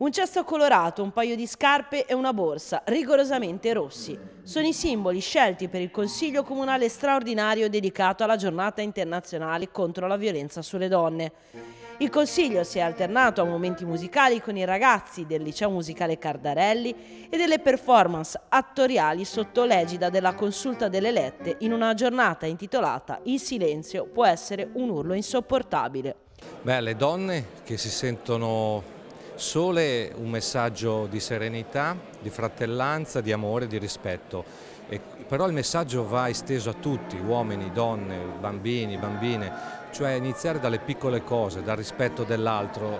Un cesto colorato, un paio di scarpe e una borsa, rigorosamente rossi. Sono i simboli scelti per il Consiglio Comunale straordinario dedicato alla Giornata internazionale contro la violenza sulle donne. Il Consiglio si è alternato a momenti musicali con i ragazzi del Liceo Musicale Cardarelli e delle performance attoriali sotto l'egida della Consulta delle Elette in una giornata intitolata "Il silenzio può essere un urlo insopportabile". Le donne che si sentono sole, un messaggio di serenità, di fratellanza, di amore, di rispetto. Però il messaggio va esteso a tutti, uomini, donne, bambini, bambine, cioè iniziare dalle piccole cose, dal rispetto dell'altro,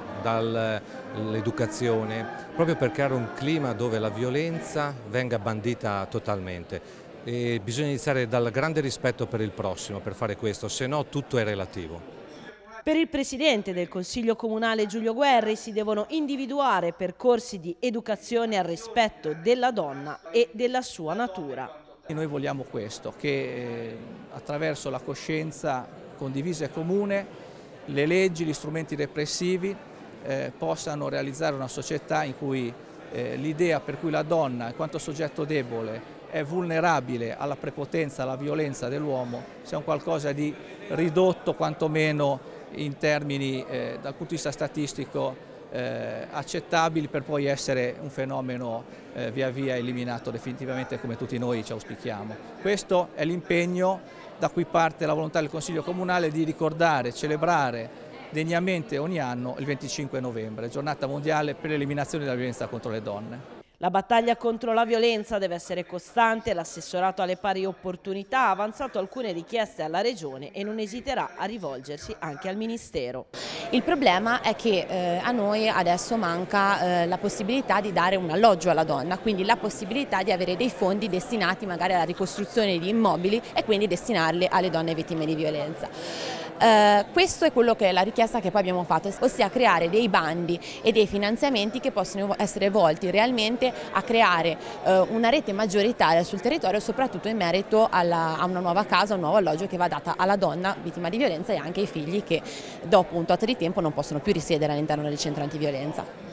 dall'educazione, proprio per creare un clima dove la violenza venga bandita totalmente. E bisogna iniziare dal grande rispetto per il prossimo per fare questo, se no tutto è relativo. Per il Presidente del Consiglio Comunale Giulio Guerri si devono individuare percorsi di educazione al rispetto della donna e della sua natura. Noi vogliamo questo, che attraverso la coscienza condivisa e comune le leggi, gli strumenti repressivi possano realizzare una società in cui l'idea per cui la donna, in quanto soggetto debole, è vulnerabile alla prepotenza, alla violenza dell'uomo, sia un qualcosa di ridotto quantomeno in termini dal punto di vista statistico accettabili, per poi essere un fenomeno via via eliminato definitivamente, come tutti noi ci auspichiamo. Questo è l'impegno da cui parte la volontà del Consiglio Comunale di ricordare, celebrare degnamente ogni anno il 25 novembre, giornata mondiale per l'eliminazione della violenza contro le donne. La battaglia contro la violenza deve essere costante. L'assessorato alle pari opportunità ha avanzato alcune richieste alla Regione e non esiterà a rivolgersi anche al Ministero. Il problema è che a noi adesso manca la possibilità di dare un alloggio alla donna, quindi la possibilità di avere dei fondi destinati magari alla ricostruzione di immobili e quindi destinarli alle donne vittime di violenza. Questo è quello che è la richiesta che poi abbiamo fatto, ossia creare dei bandi e dei finanziamenti che possono essere volti realmente a creare una rete maggioritaria sul territorio, soprattutto in merito a una nuova casa, un nuovo alloggio che va data alla donna vittima di violenza e anche ai figli che dopo un tot di tempo non possono più risiedere all'interno del centro antiviolenza.